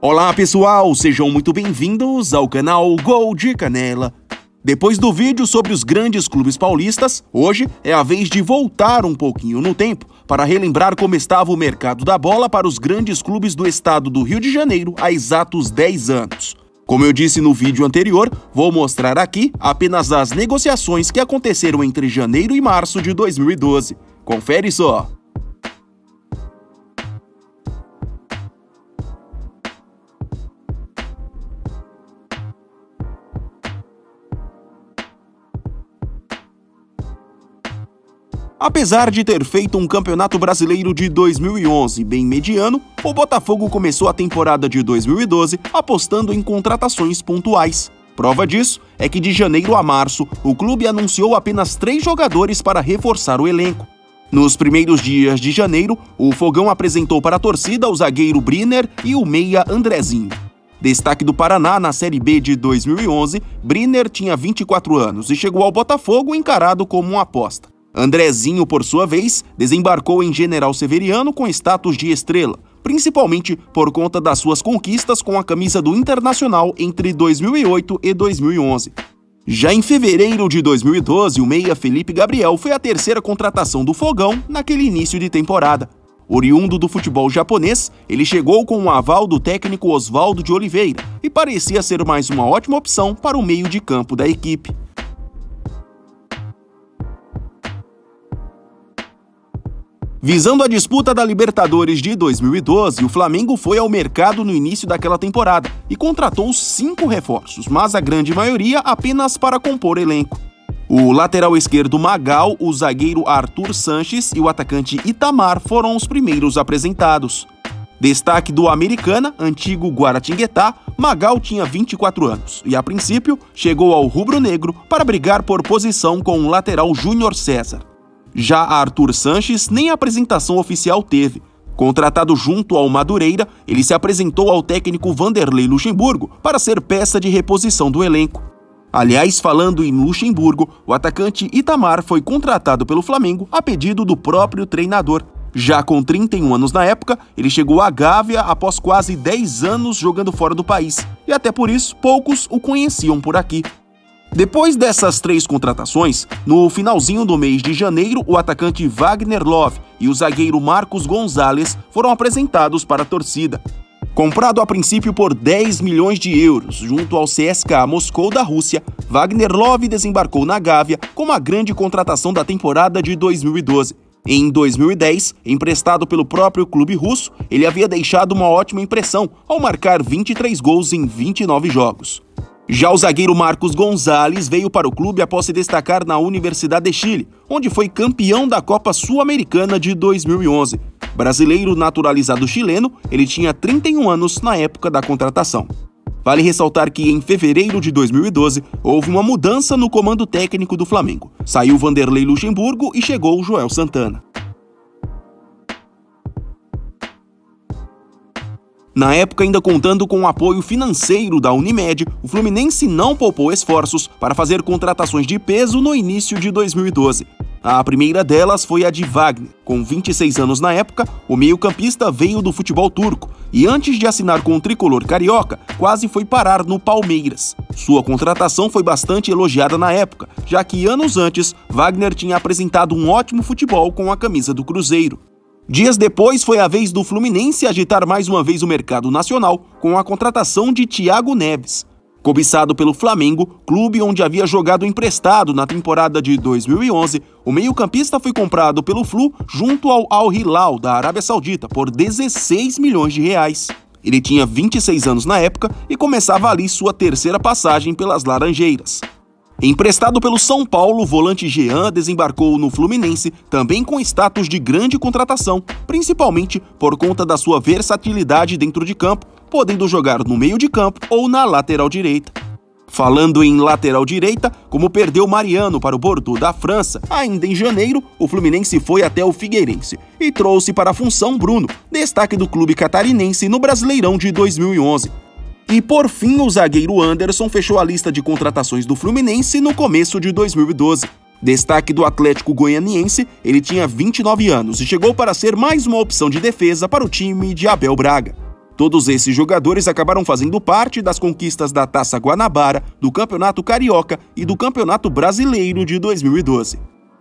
Olá pessoal, sejam muito bem-vindos ao canal Gol de Canela. Depois do vídeo sobre os grandes clubes paulistas, hoje é a vez de voltar um pouquinho no tempo para relembrar como estava o mercado da bola para os grandes clubes do estado do Rio de Janeiro há exatos 10 anos. Como eu disse no vídeo anterior, vou mostrar aqui apenas as negociações que aconteceram entre janeiro e março de 2012. Confere só! Apesar de ter feito um Campeonato Brasileiro de 2011 bem mediano, o Botafogo começou a temporada de 2012 apostando em contratações pontuais. Prova disso é que de janeiro a março, o clube anunciou apenas 3 jogadores para reforçar o elenco. Nos primeiros dias de janeiro, o Fogão apresentou para a torcida o zagueiro Brenner e o meia Andrezinho. Destaque do Paraná na Série B de 2011, Brenner tinha 24 anos e chegou ao Botafogo encarado como uma aposta. Andrezinho, por sua vez, desembarcou em General Severiano com status de estrela, principalmente por conta das suas conquistas com a camisa do Internacional entre 2008 e 2011. Já em fevereiro de 2012, o meia Felipe Gabriel foi a terceira contratação do Fogão naquele início de temporada. Oriundo do futebol japonês, ele chegou com o aval do técnico Oswaldo de Oliveira e parecia ser mais uma ótima opção para o meio de campo da equipe. Visando a disputa da Libertadores de 2012, o Flamengo foi ao mercado no início daquela temporada e contratou 5 reforços, mas a grande maioria apenas para compor elenco. O lateral esquerdo Magal, o zagueiro Arthur Sanches e o atacante Itamar foram os primeiros apresentados. Destaque do Americana, antigo Guaratinguetá, Magal tinha 24 anos e, a princípio, chegou ao rubro-negro para brigar por posição com o lateral Júnior César. Já Arthur Sanches nem apresentação oficial teve. Contratado junto ao Madureira, ele se apresentou ao técnico Vanderlei Luxemburgo para ser peça de reposição do elenco. Aliás, falando em Luxemburgo, o atacante Itamar foi contratado pelo Flamengo a pedido do próprio treinador. Já com 31 anos na época, ele chegou à Gávea após quase 10 anos jogando fora do país, e até por isso poucos o conheciam por aqui. Depois dessas 3 contratações, no finalzinho do mês de janeiro, o atacante Wagner Love e o zagueiro Marcos Gonzalez foram apresentados para a torcida. Comprado a princípio por 10 milhões de euros junto ao CSKA Moscou da Rússia, Wagner Love desembarcou na Gávea como a grande contratação da temporada de 2012. Em 2010, emprestado pelo próprio clube russo, ele havia deixado uma ótima impressão ao marcar 23 gols em 29 jogos. Já o zagueiro Marcos Gonzalez veio para o clube após se destacar na Universidade de Chile, onde foi campeão da Copa Sul-Americana de 2011. Brasileiro naturalizado chileno, ele tinha 31 anos na época da contratação. Vale ressaltar que em fevereiro de 2012 houve uma mudança no comando técnico do Flamengo. Saiu Vanderlei Luxemburgo e chegou Joel Santana. Na época, ainda contando com o apoio financeiro da Unimed, o Fluminense não poupou esforços para fazer contratações de peso no início de 2012. A primeira delas foi a de Wagner. Com 26 anos na época, o meio-campista veio do futebol turco e, antes de assinar com o tricolor carioca, quase foi parar no Palmeiras. Sua contratação foi bastante elogiada na época, já que anos antes, Wagner tinha apresentado um ótimo futebol com a camisa do Cruzeiro. Dias depois, foi a vez do Fluminense agitar mais uma vez o mercado nacional com a contratação de Thiago Neves. Cobiçado pelo Flamengo, clube onde havia jogado emprestado na temporada de 2011, o meio-campista foi comprado pelo Flu junto ao Al Hilal da Arábia Saudita por 16 milhões de reais. Ele tinha 26 anos na época e começava ali sua terceira passagem pelas Laranjeiras. Emprestado pelo São Paulo, o volante Jean desembarcou no Fluminense, também com status de grande contratação, principalmente por conta da sua versatilidade dentro de campo, podendo jogar no meio de campo ou na lateral direita. Falando em lateral direita, como perdeu Mariano para o Bordeaux da França, ainda em janeiro, o Fluminense foi até o Figueirense e trouxe para a função Bruno, destaque do clube catarinense no Brasileirão de 2011. E por fim, o zagueiro Anderson fechou a lista de contratações do Fluminense no começo de 2012. Destaque do Atlético Goianiense, ele tinha 29 anos e chegou para ser mais uma opção de defesa para o time de Abel Braga. Todos esses jogadores acabaram fazendo parte das conquistas da Taça Guanabara, do Campeonato Carioca e do Campeonato Brasileiro de 2012.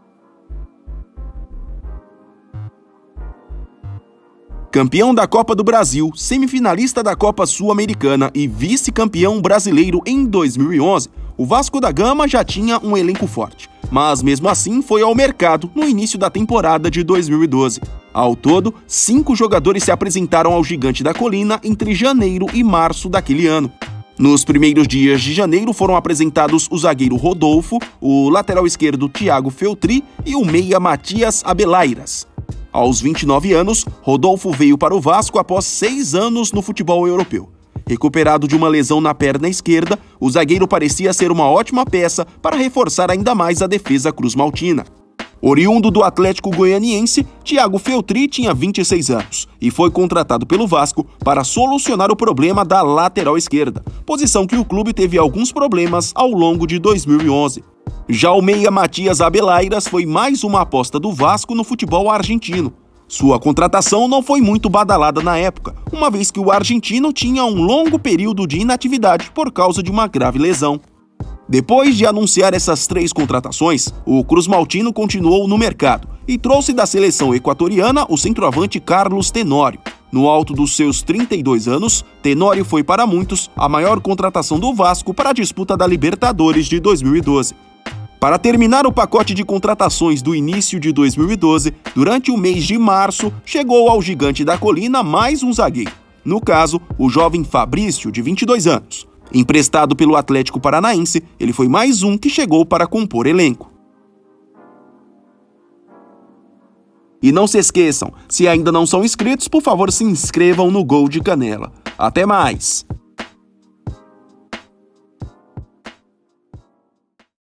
Campeão da Copa do Brasil, semifinalista da Copa Sul-Americana e vice-campeão brasileiro em 2011, o Vasco da Gama já tinha um elenco forte, mas mesmo assim foi ao mercado no início da temporada de 2012. Ao todo, 5 jogadores se apresentaram ao Gigante da Colina entre janeiro e março daquele ano. Nos primeiros dias de janeiro foram apresentados o zagueiro Rodolfo, o lateral esquerdo Thiago Feltri e o meia Matias Abelairas. Aos 29 anos, Rodolfo veio para o Vasco após 6 anos no futebol europeu. Recuperado de uma lesão na perna esquerda, o zagueiro parecia ser uma ótima peça para reforçar ainda mais a defesa cruzmaltina. Oriundo do Atlético Goianiense, Thiago Feltri tinha 26 anos e foi contratado pelo Vasco para solucionar o problema da lateral esquerda, posição que o clube teve alguns problemas ao longo de 2011. Já o meia Matias Abelairas foi mais uma aposta do Vasco no futebol argentino. Sua contratação não foi muito badalada na época, uma vez que o argentino tinha um longo período de inatividade por causa de uma grave lesão. Depois de anunciar essas 3 contratações, o cruzmaltino continuou no mercado e trouxe da seleção equatoriana o centroavante Carlos Tenório. No alto dos seus 32 anos, Tenório foi para muitos a maior contratação do Vasco para a disputa da Libertadores de 2012. Para terminar o pacote de contratações do início de 2012, durante o mês de março, chegou ao Gigante da Colina mais um zagueiro. No caso, o jovem Fabrício, de 22 anos. Emprestado pelo Atlético Paranaense, ele foi mais um que chegou para compor elenco. E não se esqueçam, se ainda não são inscritos, por favor se inscrevam no Gol de Canela. Até mais!